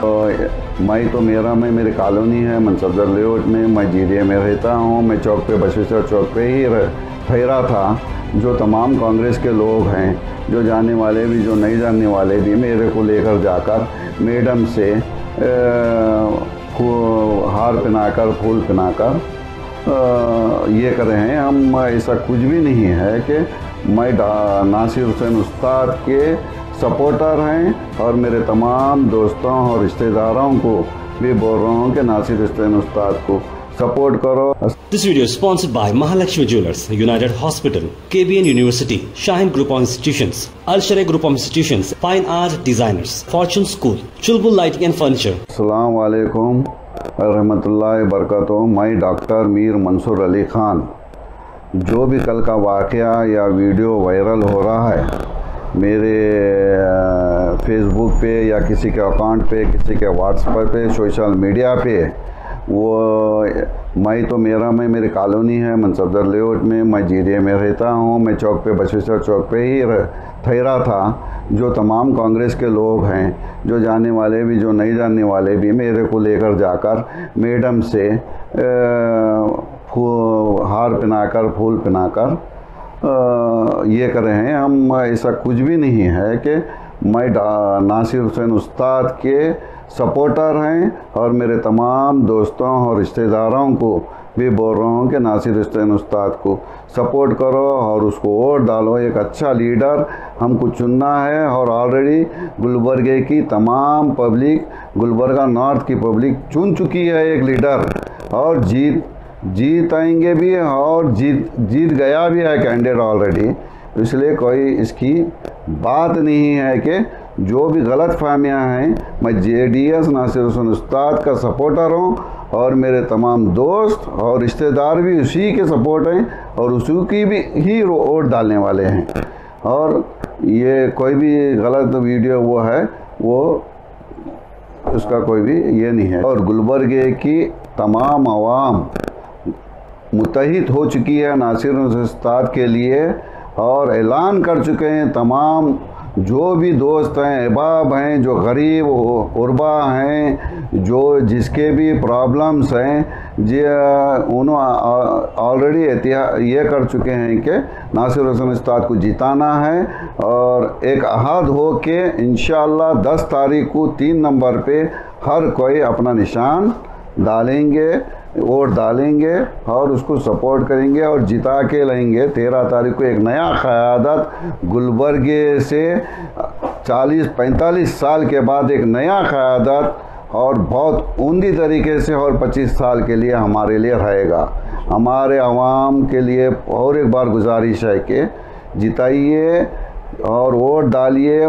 मैं मेरी कॉलोनी है मनसदर लेआउट में, मैं जीरिया में रहता हूँ। मैं चौक पे बसवेश्वर चौक पे ही ठहरा था। जो तमाम कांग्रेस के लोग हैं, जो जाने वाले भी जो नहीं जानने वाले भी, मेरे को लेकर जाकर मैडम से हार पहनाकर फूल पहनाकर ये कर रहे हैं। हम ऐसा कुछ भी नहीं है कि मैं नासिर हुसैन उस्ताद के सपोर्टर हैं और मेरे तमाम दोस्तों और रिश्तेदारों को भी बोल रहा हूँ कि नासिर हुसैन उस्ताद को सपोर्ट करो। This video is sponsored by Mahalakshmi Jewelers, United Hospital, KBN University, Shaheen Group of Institutions, Al-Sharia Group of Institutions, Fine Art Designers, Fortune School, Chulbul Lighting and Furniture. अस्सलाम वालेकुम रहमतुल्लाहि बरकातुहू। मैं डॉक्टर मीर मंसूर अली खान। जो भी कल का वाक़या या वीडियो वायरल हो रहा है मेरे फेसबुक पे या किसी के अकाउंट पे, किसी के व्हाट्सएप पे, सोशल मीडिया पे, वो मैं मेरी कॉलोनी है मनसदर लेआउट में, मैं जीरिया में रहता हूँ। मैं चौक पे बसवेश्वर चौक पे ही ठहरा था। जो तमाम कांग्रेस के लोग हैं, जो जाने वाले भी जो नहीं जानने वाले भी, मेरे को लेकर जाकर मैडम से हार पहनाकर फूल पहनाकर ये कर रहे हैं। हम ऐसा कुछ भी नहीं है कि मैं नासिर हुसैन उस्ताद के सपोर्टर हैं और मेरे तमाम दोस्तों और रिश्तेदारों को भी बोल रहा हूँ कि नासिर हुसैन उस्ताद को सपोर्ट करो और उसको वोट डालो। एक अच्छा लीडर हमको चुनना है और ऑलरेडी गुलबर्गे की तमाम पब्लिक, गुलबर्गा नॉर्थ की पब्लिक चुन चुकी है एक लीडर, और जीत आएंगे भी और जीत गया भी है कैंडिडेट ऑलरेडी। इसलिए कोई इसकी बात नहीं है कि जो भी गलत फहमियाँ हैं, मैं जेडीएस नासिर हुसैन उस्ताद का सपोर्टर हूँ और मेरे तमाम दोस्त और रिश्तेदार भी उसी के सपोर्ट हैं और उसी की भी ही वोट डालने वाले हैं। और ये कोई भी गलत वीडियो वो है, वो उसका कोई भी ये नहीं है। और गुलबर्गे की तमाम आवाम मुत्तहिद हो चुकी है नासिर हुसैन उस्ताद के लिए और ऐलान कर चुके हैं। तमाम जो भी दोस्त हैं, अहबाब हैं, जो गरीब गुरबा हैं, जो जिसके भी प्रॉब्लम्स हैं, उन्होंने ऑलरेडी ये कर चुके हैं कि नासिर हुसैन उस्ताद को जिताना है। और एक अहद हो के इंशाअल्लाह 10 तारीख को 3 नंबर पे हर कोई अपना निशान डालेंगे, वोट डालेंगे और उसको सपोर्ट करेंगे और जिता के लाएंगे। 13 तारीख को एक नया क़यादत गुलबर्गे से 40-45 साल के बाद एक नया क़यादत और बहुत उम्दी तरीके से और 25 साल के लिए हमारे लिए रहेगा। हमारे अवाम के लिए और एक बार गुजारिश है कि जिताइए और वोट डालिए।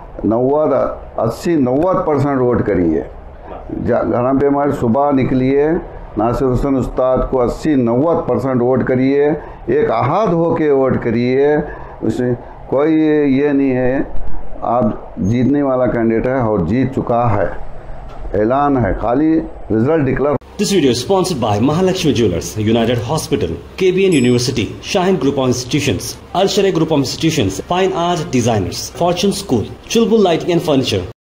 80-90% वोट करिए। घर पे हमारे सुबह निकलिए, नासिर हुसैन उस्ताद को 80-90% वोट करिए। एक अहद हो के वोट करिए। उसमें कोई ये नहीं है, आप जीतने वाला कैंडिडेट है और जीत चुका है, ऐलान है, खाली result declare. This video is sponsored by Mahalakshmi Jewelers, United Hospital, KBN University, Shaheen Group of Institutions, Al-Sharia Group of Institutions, Fine Art Designers, Fortune School, Chulbul Lighting and Furniture.